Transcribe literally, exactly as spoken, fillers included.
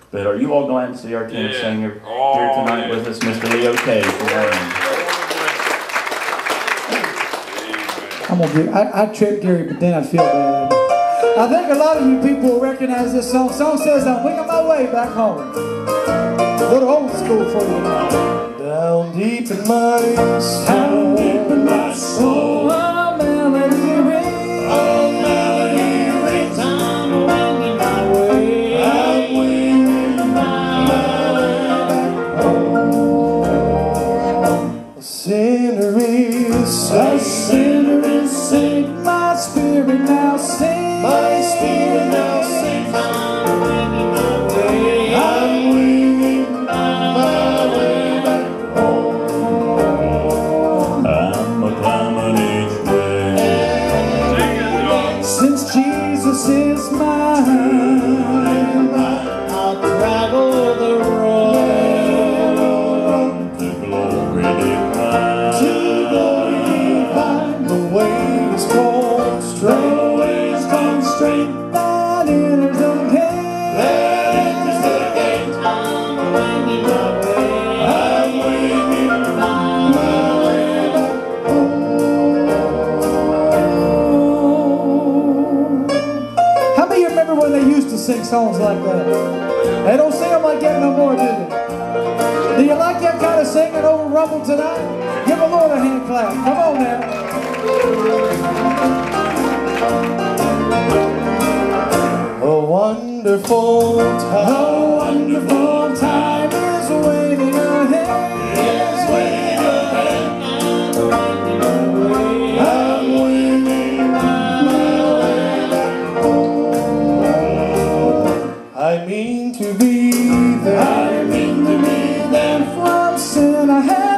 But are you all glad to see our tenor Yeah. singer Oh, here tonight yeah. with us, Mister Leo K. I'm gonna get, I, I'd trip Gary, but then I'd feel bad. I think a lot of you people will recognize this song. The song says, I'm winging my way back home. A little old school for you. Down deep in my soul, down deep in my soul, a melody rings, a melody rings. I'm winging my way, I'm winging my way back home. A sinner is, a sinner is saved. My spirit now sings, my spirit now sings. I'm winging my way, I'm winging my way back home. I'm a climbing each way. Since Jesus is mine, I'll travel the road to glory divine. To glory divine. The way is called straight. The way is called straight. That enters the gate. That enters the gate. I'm winging my way. I'm winging my way back home. How many of you remember when they used to sing songs like that? They don't sing them like that no more, do they? Do you like that kind of singing over Rumble tonight? Give the Lord a hand clap. Come on now. A wonderful time, a wonderful time is waiting ahead. Is waiting ahead. I'm winging my way back home. I mean to be there. I mean to be there. From sin I have.